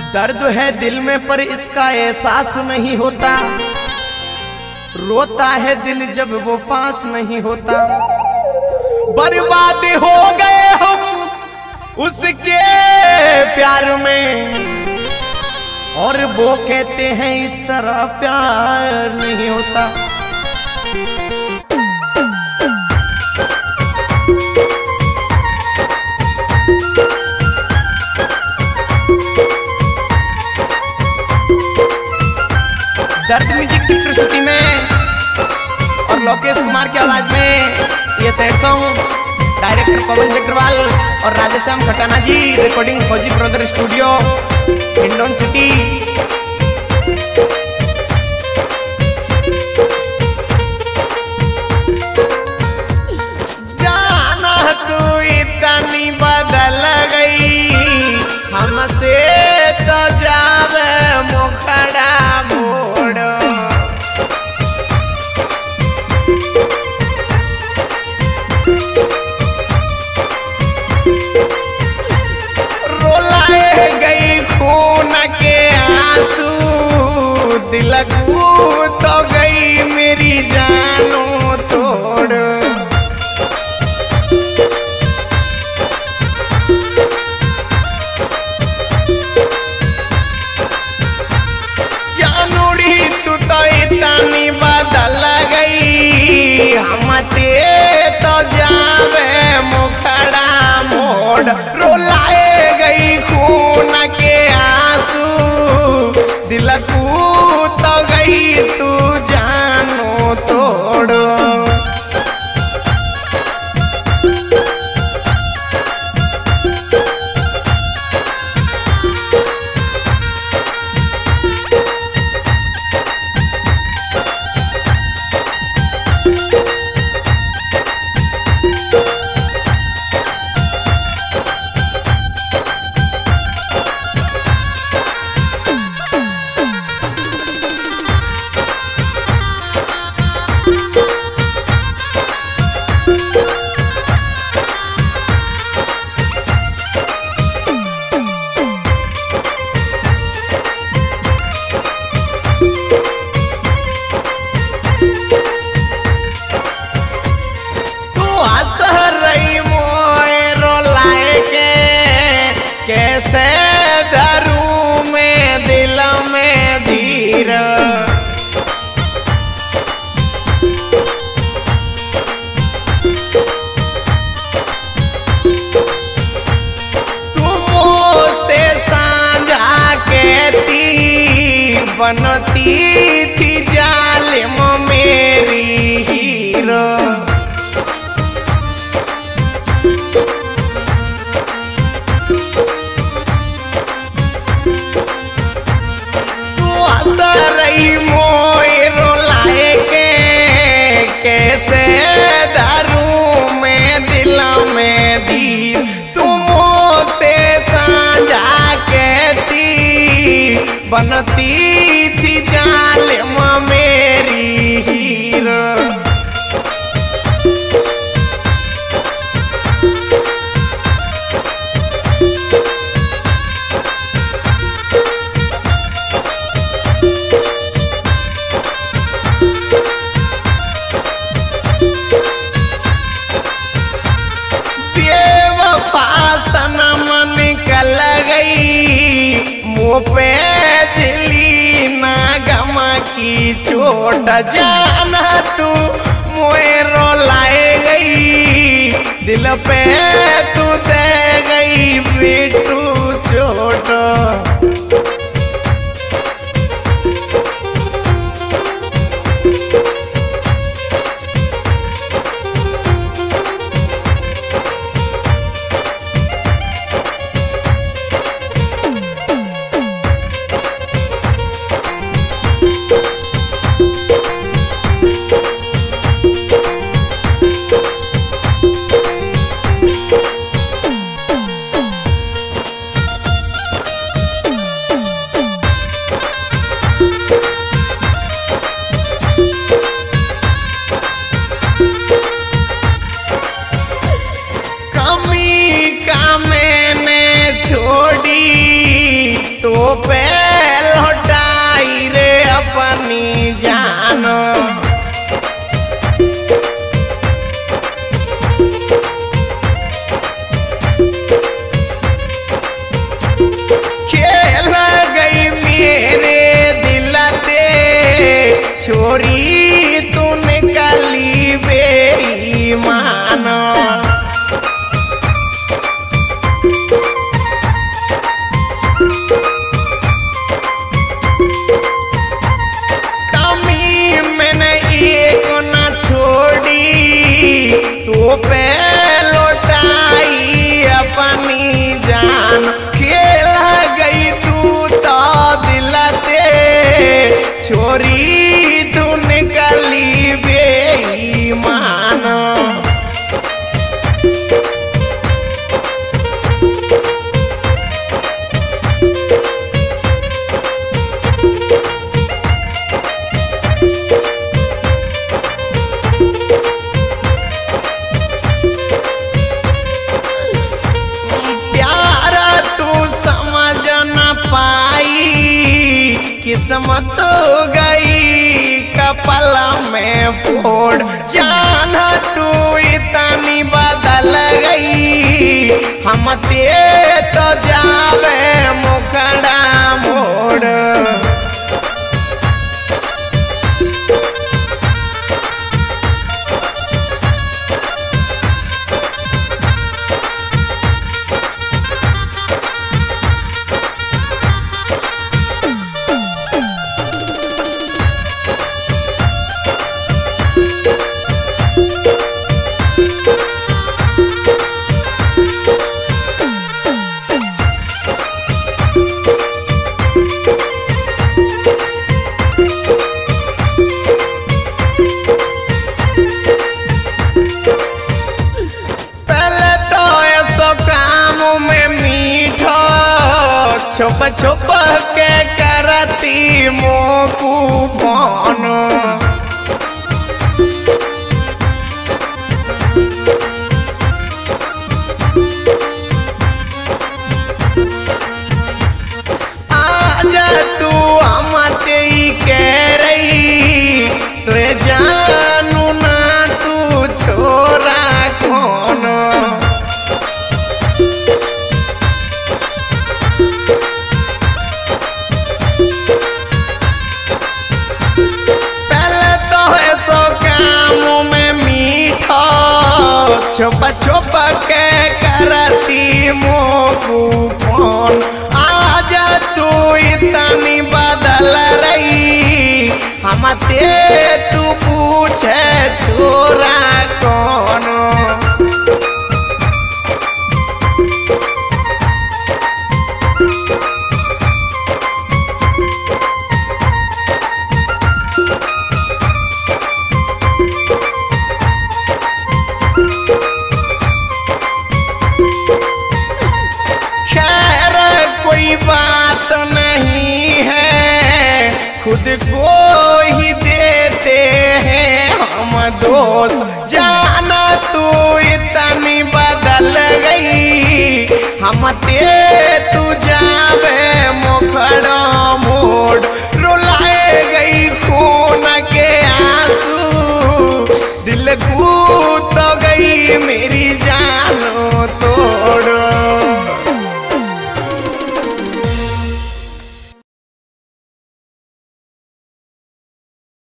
दर्द है दिल में पर इसका एहसास नहीं होता, रोता है दिल जब वो पास नहीं होता। बर्बाद हो गए हम उसके प्यार में, और वो कहते हैं इस तरह प्यार नहीं होता। दर्द म्यूजिक की प्रस्तुति में और लोकेश कुमार की आवाज में ये sad song director Pawan Jagrawal और राधेश्याम खटाना जी। रिकॉर्डिंग फौजी ब्रदर स्टूडियो हिंडौन सिटी। जाना तू इतनी बदल गई, हमसे तो जावे मुखड़ा मोड़। रोलाए गई खून के आंसू, दिल तो गई मेरी जानों तोड़। जानूड़ी तू तो इतनी बदल गई, हमते तो जावे मुखड़ा मोड़। रोलाए गई खून के आंसू, दिल तो गई तू जानो तोड़। कैसे धरूं मैं दिल में धीर, तुम से साझा कहती बनती थी जालिम मेरी हीरो। कैसे धरूं मैं दिल में धीर, तुम से साझा कहती बनती थी जालिम मेरी हीर। सनम निकल गई मुँह पे दिली ना गमा की चोट। जाना तू मुझे रोलाए गई, दिल पे तू दे गई बिट्टू चोट। पे लौटाई रे अपनी जान। खेल गई मेरे दिल से छोरी तू निकली बेईमान। तो पे लौटाई अपनी जान। खेल गई तू तो दिल से छोरी तू निकली बेईमान। किस्मत गई कपल में फोड़ जान तू इतनी बदल गई। हम ते तो जावे मुखड़ा मोड़। छुप छुप के करती मोकू फोन। आज तू हमते कह रही तुझे जानू ना तू छोरा कौन। छुप छुप के करती मोकू फोन। आज तू इतनी बदल रही हम ते तू पूछे छोरा कौन। बात नहीं है खुद को ही देते हैं हम दोष। जाना तू इतनी बदल गई हम ते तू जावे